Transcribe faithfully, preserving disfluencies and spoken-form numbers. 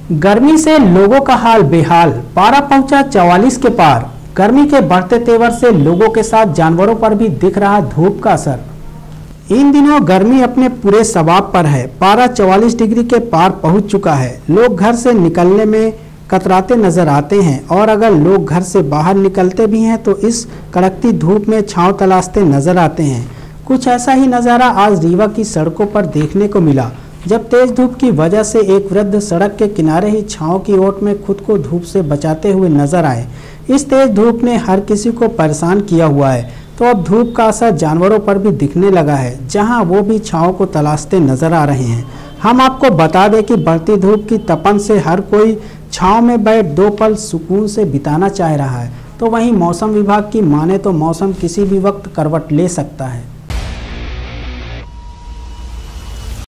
गर्मी से लोगों का हाल बेहाल, पारा पहुंचा चौवालीस के पार। गर्मी के बढ़ते तेवर से लोगों के साथ जानवरों पर भी दिख रहा धूप का असर। इन दिनों गर्मी अपने पूरे सवाब पर है। पारा चौवालीस डिग्री के पार पहुंच चुका है। लोग घर से निकलने में कतराते नजर आते हैं और अगर लोग घर से बाहर निकलते भी हैं तो इस कड़कती धूप में छांव तलाशते नजर आते हैं। कुछ ऐसा ही नज़ारा आज रीवा की सड़कों पर देखने को मिला, जब तेज धूप की वजह से एक वृद्ध सड़क के किनारे ही छांव की ओट में खुद को धूप से बचाते हुए नजर आए। इस तेज धूप ने हर किसी को परेशान किया हुआ है, तो अब धूप का असर जानवरों पर भी दिखने लगा है, जहां वो भी छांव को तलाशते नजर आ रहे हैं। हम आपको बता दें कि बढ़ती धूप की तपन से हर कोई छांव में बैठ दो पल सुकून से बिताना चाह रहा है। तो वहीं मौसम विभाग की माने तो मौसम किसी भी वक्त करवट ले सकता है।